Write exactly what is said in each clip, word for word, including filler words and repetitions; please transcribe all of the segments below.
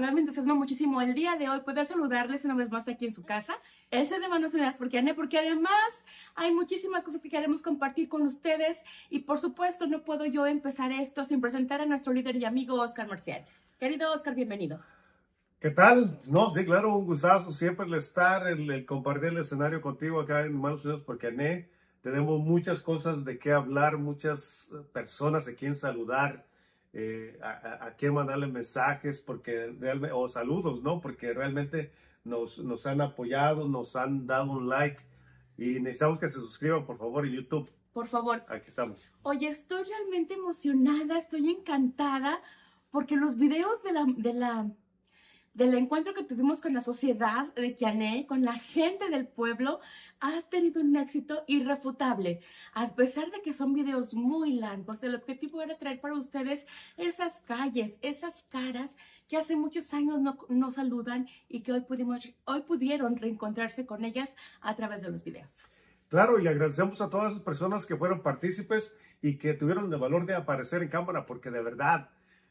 verdad me entusiasma muchísimo el día de hoy poder saludarles una vez más aquí en su casa, el ser de Manos Unidas por Kiane, porque además hay muchísimas cosas que queremos compartir con ustedes y por supuesto no puedo yo empezar esto sin presentar a nuestro líder y amigo Oscar Marcial. Querido Oscar, bienvenido. ¿Qué tal? No, sí, claro, un gustazo siempre el estar, el, el compartir el escenario contigo acá en Manos Unidas por Kiane. Tenemos muchas cosas de qué hablar, muchas personas a quien saludar. Eh, a, a, a quién mandarle mensajes porque realmente, o saludos, ¿no? Porque realmente nos, nos han apoyado, nos han dado un like y necesitamos que se suscriban, por favor, en YouTube. Por favor. Aquí estamos. Oye, estoy realmente emocionada, estoy encantada porque los videos de la, de la, del encuentro que tuvimos con la sociedad de Kiane, con la gente del pueblo, has tenido un éxito irrefutable. A pesar de que son videos muy largos, el objetivo era traer para ustedes esas calles, esas caras que hace muchos años no, no saludan y que hoy, pudimos, hoy pudieron reencontrarse con ellas a través de los videos. Claro, y le agradecemos a todas las personas que fueron partícipes y que tuvieron el valor de aparecer en cámara, porque de verdad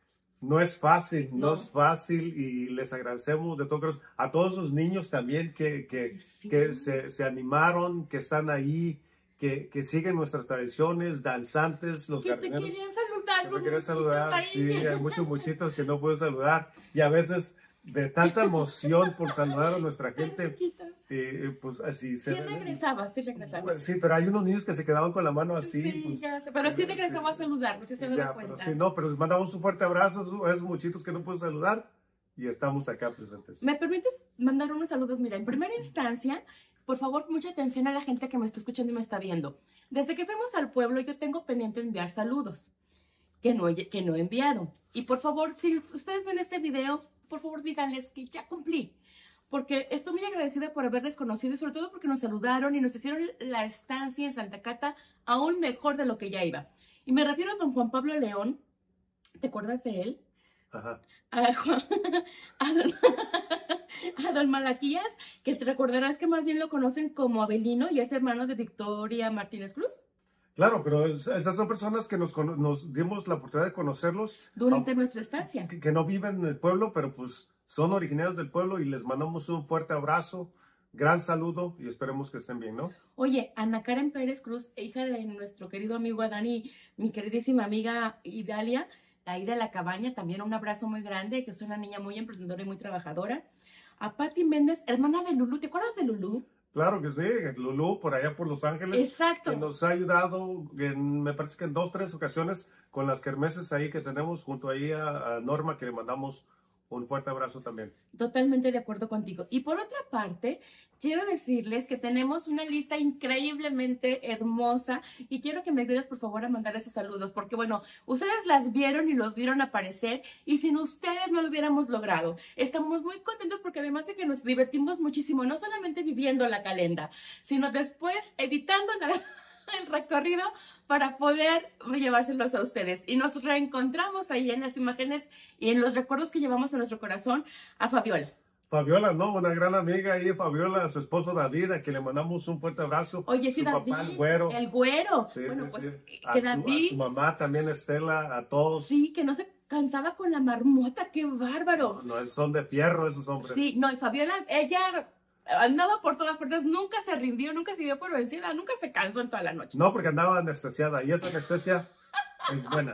no es fácil, no, no es fácil y les agradecemos de todo corazón. A todos los niños también que, que, sí. que se, se animaron, que están ahí, que, que siguen nuestras tradiciones, danzantes, los que jardineros. te querían saludar, que te querían saludar, sí, hay muchos muchitos que no pueden saludar y a veces de tanta emoción por saludar a nuestra gente, eh, pues así se... Sí regresabas, sí regresabas. Sí, pero hay unos niños que se quedaban con la mano así. Sí, pues, ya sé, pero sí regresaba sí, a saludar, pues, se me da cuenta. Pero sí, no, pero les mandamos un fuerte abrazo a esos muchitos que no pueden saludar y estamos acá presentes. ¿Me permites mandar unos saludos? Mira, en primera instancia, por favor, mucha atención a la gente que me está escuchando y me está viendo. Desde que fuimos al pueblo, yo tengo pendiente enviar saludos que no, he, que no he enviado. Y por favor, si ustedes ven este video, por favor díganles que ya cumplí. Porque estoy muy agradecida por haberles conocido y sobre todo porque nos saludaron y nos hicieron la estancia en Santa Cata aún mejor de lo que ya iba. Y me refiero a don Juan Pablo León. ¿Te acuerdas de él? Ajá. A, Juan, a, don, a don Malaquías, que te recordarás que más bien lo conocen como Abelino y es hermano de Victoria Martínez Cruz. Claro, pero es, esas son personas que nos, nos dimos la oportunidad de conocerlos. Durante a, nuestra estancia. Que, que no viven en el pueblo, pero pues son originarios del pueblo y les mandamos un fuerte abrazo, gran saludo y esperemos que estén bien, ¿no? Oye, Ana Karen Pérez Cruz, hija de nuestro querido amigo Adán y mi queridísima amiga Idalia, ahí de la cabaña, también un abrazo muy grande, que es una niña muy emprendedora y muy trabajadora. A Patti Méndez, hermana de Lulú, ¿te acuerdas de Lulú? Claro que sí, Lulú, por allá por Los Ángeles. Exacto. Que nos ha ayudado, en, me parece que en dos, tres ocasiones, con las kermeses ahí que tenemos, junto ahí a, a Norma, que le mandamos un fuerte abrazo también. Totalmente de acuerdo contigo. Y por otra parte, quiero decirles que tenemos una lista increíblemente hermosa y quiero que me ayudes por favor a mandar esos saludos, porque bueno, ustedes las vieron y los vieron aparecer y sin ustedes no lo hubiéramos logrado. Estamos muy contentos porque además de que nos divertimos muchísimo, no solamente viviendo la calenda, sino después editando la... el recorrido para poder llevárselos a ustedes. Y nos reencontramos ahí en las imágenes y en los recuerdos que llevamos en nuestro corazón a Fabiola. Fabiola, ¿no? Una gran amiga ahí, Fabiola, a su esposo David, a quien le mandamos un fuerte abrazo. Oye, sí, su David, papá, el güero. El güero. Sí, bueno, sí, pues, sí. A, que su, David, a su mamá también, Estela, a todos. Sí, que no se cansaba con la marmota, qué bárbaro. No, no, son de fierro esos hombres. Sí, no, y Fabiola, ella... andaba por todas partes, nunca se rindió, nunca se dio por vencida, nunca se cansó en toda la noche. No, porque andaba anestesiada y esa anestesia es buena.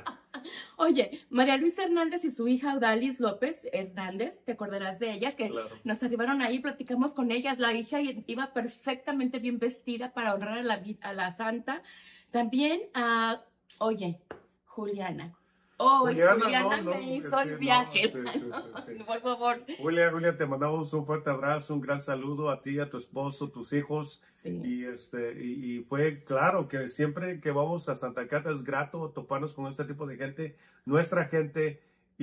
Oye, María Luisa Hernández y su hija Odalis López Hernández, te acordarás de ellas, que claro. Nos arribaron ahí, platicamos con ellas, la hija iba perfectamente bien vestida para honrar a la, a la santa. También a, oye, Juliana. Oh, Juliana, Juliana no, me no, hizo el sí, viaje. No, sí, sí, sí, sí. Por favor. Julia, Julia, te mandamos un fuerte abrazo, un gran saludo a ti, a tu esposo, tus hijos. Sí. Y, este, y, y fue claro que siempre que vamos a Santa Cata es grato toparnos con este tipo de gente, nuestra gente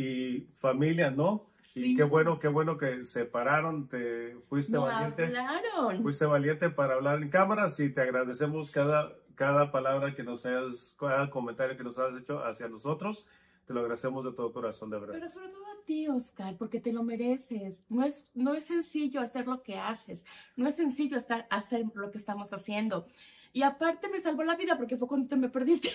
y familia, ¿no? Sí. Y qué bueno, qué bueno que se pararon, te fuiste no valiente. Hablaron. Fuiste valiente para hablar en cámaras y te agradecemos cada, cada palabra que nos hayas, cada comentario que nos has hecho hacia nosotros. Te lo agradecemos de todo corazón, de verdad. Pero sobre todo a ti, Oscar, porque te lo mereces. No es, no es sencillo hacer lo que haces. No es sencillo estar, hacer lo que estamos haciendo. Y aparte me salvó la vida porque fue cuando te me perdiste.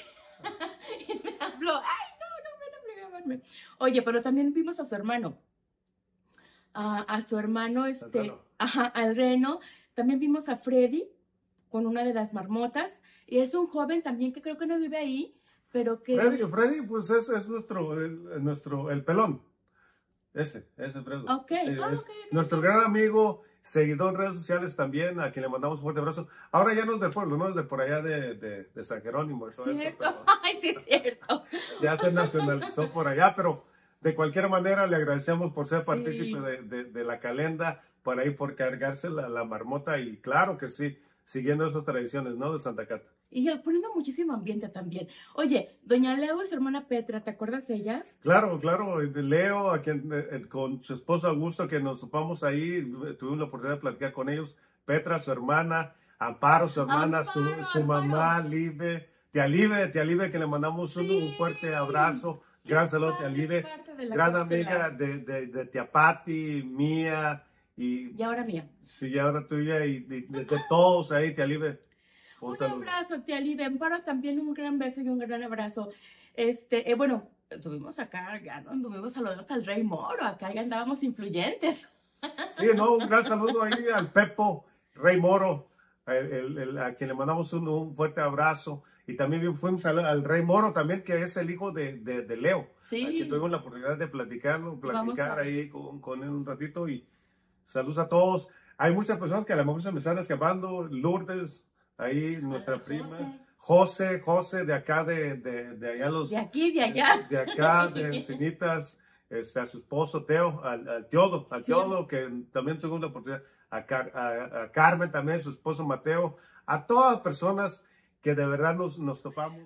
Y me habló, ay, no, no, me no, no, no, no. Oye, pero también vimos a su hermano. a, a su hermano, este, Reno. ajá, al Reno. También vimos a Freddy con una de las marmotas. Y es un joven también que creo que no vive ahí, pero que... Freddy, Freddy, pues es, es nuestro, el, nuestro, el pelón. Ese, ese Freddy. Ok, Sí, ah, es ok, ok. nuestro gran amigo, seguidor en redes sociales también, a quien le mandamos un fuerte abrazo. Ahora ya no es del pueblo, no es de por allá de, de, de San Jerónimo y todo eso, Cierto, pero ay, sí es cierto. ya se nacionalizó por allá, pero de cualquier manera le agradecemos por ser Sí. partícipe de, de, de la calenda, por ahí por cargarse la, la marmota y claro que sí, siguiendo esas tradiciones, ¿no? De Santa Cata. Y poniendo muchísimo ambiente también. Oye, doña Leo y su hermana Petra, ¿te acuerdas de ellas? Claro, claro, de Leo, a quien, eh, con su esposo Augusto, que nos topamos ahí, eh, tuvimos la oportunidad de platicar con ellos, Petra, su hermana, Amparo, su hermana, su, Amparo, su Amparo. mamá, Live, tía Live, tía Live, que le mandamos un, Sí. un fuerte abrazo, gran saludo, tía Live, Parte de la gran cápsula. amiga de, de, de tía Patti, mía, y Y ahora mía. sí, y ahora tuya, y de, de- de todos ahí, tía Live, un Un saludo. abrazo, tía Live. Amparo también un gran beso y un gran abrazo. Este, eh, bueno, tuvimos acá, ya no anduvimos saludando hasta el Rey Moro, acá ya andábamos influyentes. Sí, no, un gran saludo ahí al Pepo, Rey Moro, el- el- el- a quien le mandamos un, un fuerte abrazo. Y también fuimos al, al Rey Moro también, que es el hijo de, de, de Leo. Sí. Aquí tuvimos la oportunidad de platicarlo, Vamos platicar a- ahí con, con él un ratito y saludos a todos. Hay muchas personas que a lo mejor se me están escapando. Lourdes, ahí nuestra Hola, prima. José. José, José de acá de, de, de allá los... De aquí, de allá. De acá, de Encinitas, este, a su esposo Teo, al, al Teodo, al Sí. Teodo, que también tuvo la oportunidad, a, Car- a- a Carmen también, su esposo Mateo, a todas las personas que de verdad nos, nos topamos.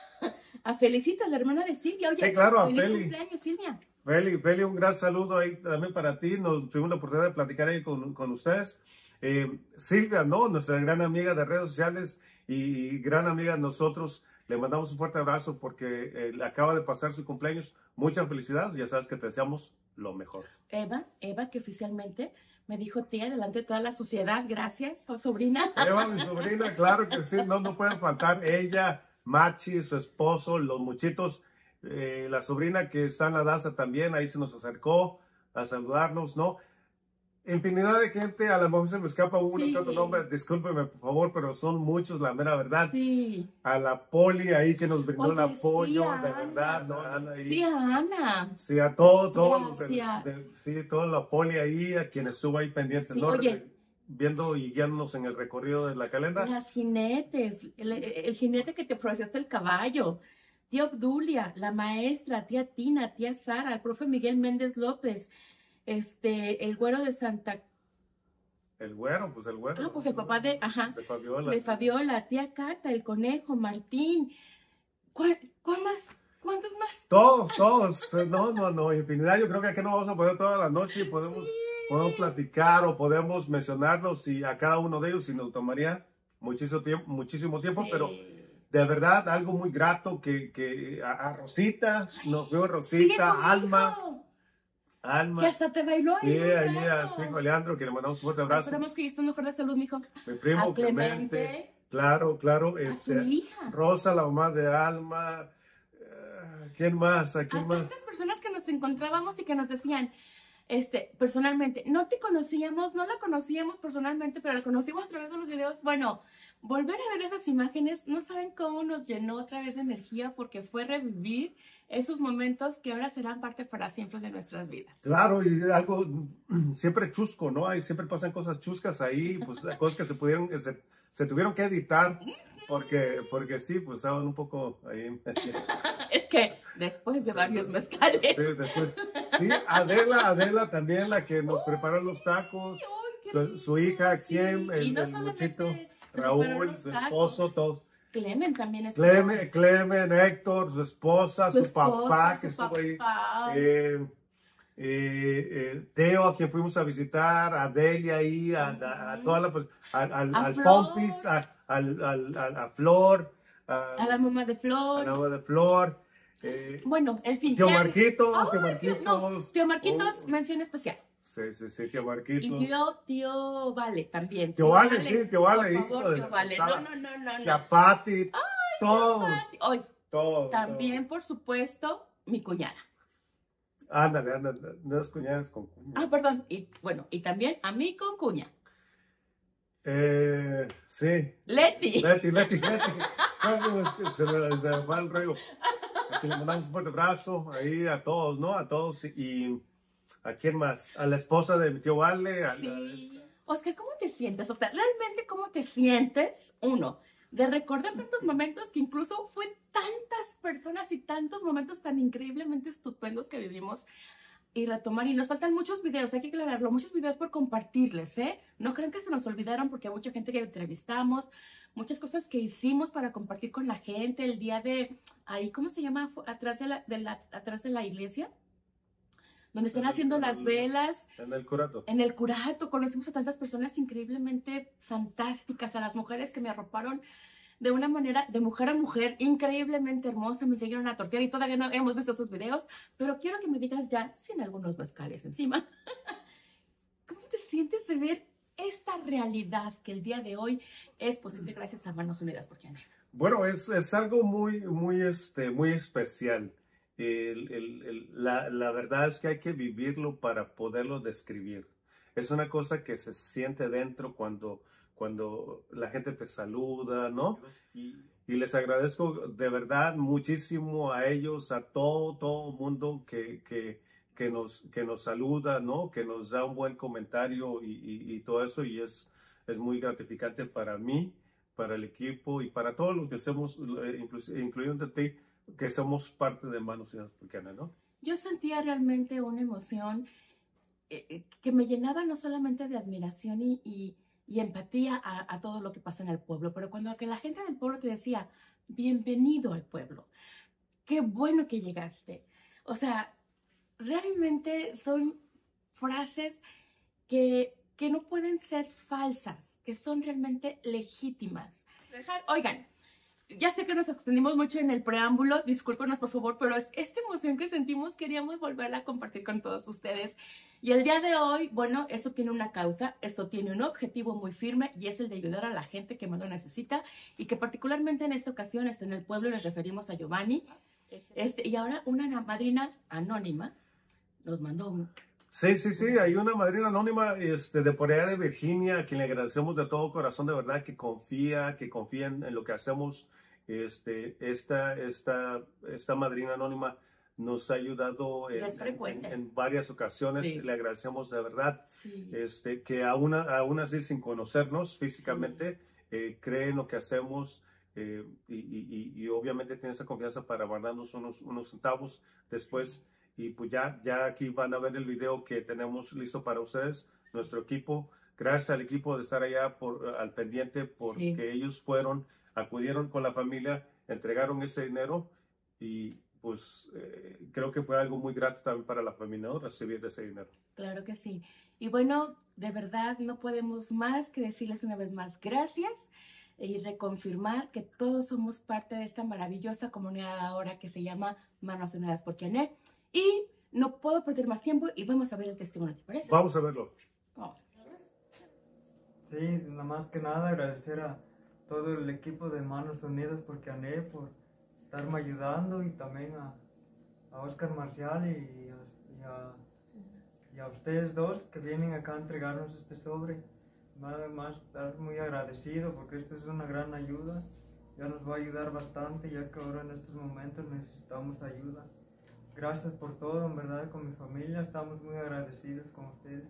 A Felicitas, la hermana de Silvia. Oye, Sí, claro, a feliz Feli. cumpleaños, Silvia. Feli, Feli, un gran saludo ahí también para ti, nos tuvimos la oportunidad de platicar ahí con, con ustedes. Eh, Silvia, ¿no? Nuestra gran amiga de redes sociales y, y gran amiga de nosotros. Le mandamos un fuerte abrazo porque eh, acaba de pasar su cumpleaños. Muchas felicidades. Ya sabes que te deseamos lo mejor. Eva, Eva, que oficialmente me dijo tía delante de toda la sociedad. Gracias, sobrina. Eva, mi sobrina, claro que sí. No, no pueden faltar ella, Machi, su esposo, los muchitos. Eh, la sobrina que está en la danza también. Ahí se nos acercó a saludarnos, ¿no? Infinidad de gente, a lo mejor se me escapa uno Sí. que otro nombre, discúlpeme por favor, pero son muchos, la mera verdad. Sí. A la Poli ahí que nos brindó el Oye, apoyo, sí, de Ana. verdad, ¿no? Ana ahí. Sí, a Ana. Sí, a todos, todos los del- Gracias. del- sí, toda la Poli ahí, a quienes estuvo ahí pendientes, Sí, ¿no? oye. Viendo y guiándonos en el recorrido de la calenda. Las jinetes, el, el jinete que te ofreciste el caballo, tía Obdulia, la maestra, tía Tina, tía Sara, el profe Miguel Méndez López, este, el güero de Santa, El güero, pues el güero. ah, pues el papá de, ajá, De Fabiola. de Fabiola, tía Cata, el conejo, Martín, ¿cuál, cuál más? ¿Cuántos más? Todos, todos. No, no, no, infinidad. Yo creo que aquí no vamos a poder toda la noche y podemos, podemos platicar o podemos mencionarlos y a cada uno de ellos y nos tomaría muchísimo tiempo, muchísimo tiempo, Sí. pero de verdad algo muy grato que, que a, a Rosita, nos vio Sigue Rosita, su Alma, hijo, Alma. que hasta te bailó Sí, ahí un ahí a rato. su hijo Leandro, que le mandamos un fuerte abrazo. Esperamos que estés mejor de salud, mijo. Mi primo A Clemente, Clemente, claro, claro. a su Este, hija. Rosa, la mamá de Alma. eh, ¿Quién más? ¿A A quién más? tantas personas que nos encontrábamos y que nos decían, este, personalmente, no te conocíamos, no la conocíamos personalmente, pero la conocimos a través de los videos. Bueno, volver a ver esas imágenes, no saben cómo nos llenó otra vez de energía porque fue revivir esos momentos que ahora serán parte para siempre de nuestras vidas. Claro, y algo mm, siempre chusco, ¿no? Ahí siempre pasan cosas chuscas ahí, pues cosas que se pudieron, que se, se tuvieron que editar, porque, porque sí, pues estaban un poco ahí. Es que después de varios mezcales. Sí, después. Sí, Adela, Adela también, la que nos preparó los tacos, Ay, qué su, rico, su hija, sí. ¿quién? El, Y no el solamente muchito, nos Raúl, prepararon los su tacos. esposo, todos. Clemen también estuvo. Clemen, Clemen, Héctor, su esposa, su, esposa, papá, su que estuvo ahí. papá. Eh, eh, eh, Teo, a quien fuimos a visitar, a Delia ahí, a, a, a toda la, pues, al, al, A al Flor. Pompis, a, al, al, al- a Flor, a, A la mamá de a Flor. la mamá de Flor, eh, Bueno, en fin. Tío ¿quién? Marquitos, Ay, Tío tío- Marquitos. no, Tío Marquitos, Oh, mención especial. sí, sí, sí, Tío Y Marquitos. tío, tío Vale también. Tío Vale, sí, tío Vale, Por hijo favor, de tío la Vale. No, posada. no, no, no. Tía no. Pati, todos, Hoy, todos. también, por supuesto, mi cuñada. Ándale, ándale, dos cuñadas con cuña. Ah, perdón. Y bueno, y también a mí con cuña. Eh, sí. Leti. Leti, Leti, Leti. No, se me, se me va el rollo. Aquí le mandamos un fuerte abrazo ahí a todos, ¿no? A todos. Y ¿a quién más? A la esposa de mi tío Vale. A Sí. la... Oscar, ¿cómo te sientes? O sea, realmente, ¿cómo te sientes? Uno, de recordar tantos momentos que incluso fue tantas personas y tantos momentos tan increíblemente estupendos que vivimos y retomar. Y nos faltan muchos videos, hay que aclararlo, muchos videos por compartirles, ¿eh? No crean que se nos olvidaron porque hay mucha gente que entrevistamos, muchas cosas que hicimos para compartir con la gente el día de, ahí, ¿cómo se llama? Atrás de la, de la, atrás de la iglesia. Donde están en el, haciendo en las el, velas. En el curato. En el curato conocimos a tantas personas increíblemente fantásticas, a las mujeres que me arroparon de una manera de mujer a mujer, increíblemente hermosa, me siguieron a tortear y todavía no hemos visto esos videos, pero quiero que me digas ya, sin algunos mezcales encima, ¿cómo te sientes de ver esta realidad que el día de hoy es posible gracias a Manos Unidas por Kiane? Bueno, es, es algo muy, muy, este, muy especial. El, el, el, la, la verdad es que hay que vivirlo para poderlo describir. Es una cosa que se siente dentro cuando, cuando la gente te saluda, ¿no? Y, y les agradezco de verdad muchísimo a ellos, a todo, todo mundo que, que, que, nos, que nos saluda, ¿no? Que nos da un buen comentario y, y, y todo eso. Y es, es muy gratificante para mí, para el equipo y para todos los que hacemos, incluyendo ti, que somos parte de Manos Unidas por Kiane, ¿no? Yo sentía realmente una emoción eh, que me llenaba no solamente de admiración y, y, y empatía a, a todo lo que pasa en el pueblo, pero cuando que la gente del pueblo te decía, bienvenido al pueblo, qué bueno que llegaste. O sea, realmente son frases que, que no pueden ser falsas, que son realmente legítimas. Oigan, ya sé que nos extendimos mucho en el preámbulo, discúlpenos por favor, pero es esta emoción que sentimos, queríamos volverla a compartir con todos ustedes. Y el día de hoy, bueno, esto tiene una causa, esto tiene un objetivo muy firme y es el de ayudar a la gente que más lo necesita y que particularmente en esta ocasión está en el pueblo y nos referimos a Giovanni. Este, y ahora una madrina anónima nos mandó un... Sí, sí, sí, hay una madrina anónima este, de por allá de Virginia, a quien le agradecemos de todo corazón, de verdad, que confía, que confía en, en lo que hacemos. Este, esta, esta, esta madrina anónima nos ha ayudado en, en, en varias ocasiones. Sí. Le agradecemos de verdad, sí. este, que aún, aún así, sin conocernos físicamente, sí. eh, cree en lo que hacemos. Eh, y, y, y obviamente tiene esa confianza para mandarnos unos, unos centavos después. Y pues ya, ya aquí van a ver el video que tenemos listo para ustedes, nuestro equipo. Gracias al equipo de estar allá por, al pendiente, porque sí. ellos fueron, acudieron con la familia, entregaron ese dinero y pues eh, creo que fue algo muy grato también para la familia, ¿no? Recibir ese dinero. Claro que sí. Y bueno, de verdad no podemos más que decirles una vez más gracias y reconfirmar que todos somos parte de esta maravillosa comunidad ahora que se llama Manos Unidas por Kiane. Y no puedo perder más tiempo y vamos a ver el testimonio, ¿te parece? Vamos a verlo. Vamos. Sí, nada más que nada agradecer a todo el equipo de Manos Unidas por Kiane por estarme ayudando y también a, a Oscar Marcial y a, y, a, y a ustedes dos que vienen acá a entregarnos este sobre. Nada más estar muy agradecido porque esto es una gran ayuda. Ya nos va a ayudar bastante ya que ahora en estos momentos necesitamos ayuda. Gracias por todo, en verdad, con mi familia, estamos muy agradecidos con ustedes.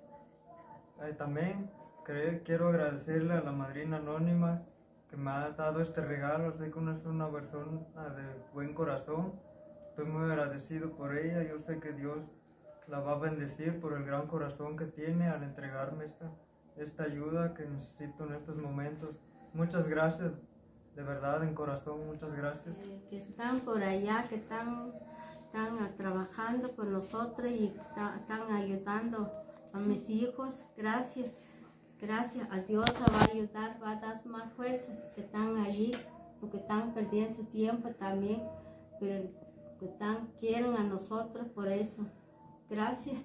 Eh, también creo, quiero agradecerle a la madrina anónima que me ha dado este regalo, sé que no es una persona de buen corazón, estoy muy agradecido por ella, yo sé que Dios la va a bendecir por el gran corazón que tiene al entregarme esta, esta ayuda que necesito en estos momentos. Muchas gracias, de verdad, en corazón, muchas gracias. Eh, que están por allá, que están... están trabajando por nosotros y están ayudando a mis hijos. Gracias, gracias a Dios va a ayudar, va a dar más fuerza que están allí, porque están perdiendo su tiempo también, pero que están, quieren a nosotros por eso. Gracias.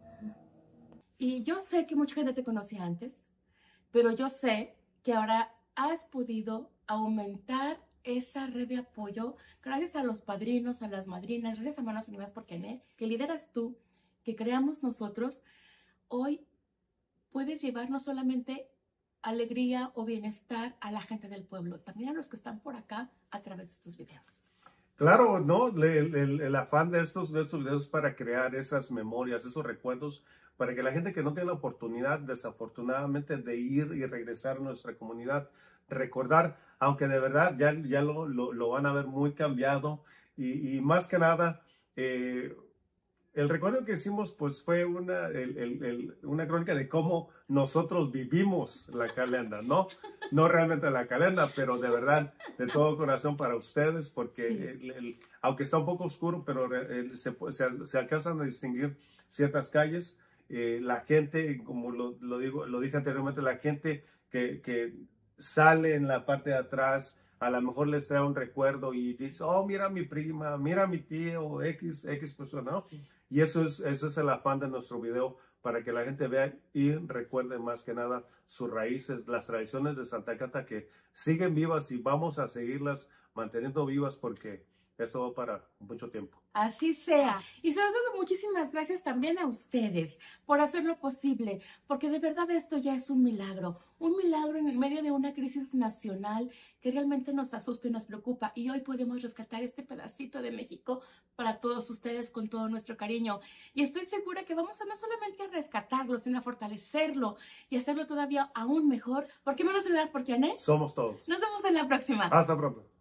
Y yo sé que mucha gente te conocía antes, pero yo sé que ahora has podido aumentar esa red de apoyo, gracias a los padrinos, a las madrinas, gracias a Manos Unidas por Cané, que lideras tú, que creamos nosotros, hoy puedes llevar no solamente alegría o bienestar a la gente del pueblo, también a los que están por acá a través de estos videos. Claro, ¿no? El, el, el afán de estos, de estos videos es para crear esas memorias, esos recuerdos, para que la gente que no tiene la oportunidad, desafortunadamente, de ir y regresar a nuestra comunidad, recordar, aunque de verdad ya, ya lo, lo, lo van a ver muy cambiado, y, y más que nada, eh, el recuerdo que hicimos pues fue una, el, el, el, una crónica de cómo nosotros vivimos la calenda, ¿no? No realmente la calenda, pero de verdad, de todo corazón para ustedes, porque sí. el, el, aunque está un poco oscuro, pero el, se, se, se alcanzan a distinguir ciertas calles. Eh, la gente, como lo, lo, digo, lo dije anteriormente, la gente que, que sale en la parte de atrás, a lo mejor les trae un recuerdo y dice, oh, mira a mi prima, mira a mi tío, X, X persona, ¿no? Sí. Y eso es, eso es el afán de nuestro video, para que la gente vea y recuerde más que nada sus raíces, las tradiciones de Santa Cata que siguen vivas y vamos a seguirlas manteniendo vivas porque eso va para mucho tiempo. Así sea. Y sobre todo muchísimas gracias también a ustedes por hacerlo posible, porque de verdad esto ya es un milagro, un milagro en medio de una crisis nacional que realmente nos asusta y nos preocupa. Y hoy podemos rescatar este pedacito de México para todos ustedes con todo nuestro cariño. Y estoy segura que vamos a no solamente a rescatarlo, sino a fortalecerlo y hacerlo todavía aún mejor. ¿Por qué Manos Unidas por Cané? Somos todos. Nos vemos en la próxima. Hasta pronto.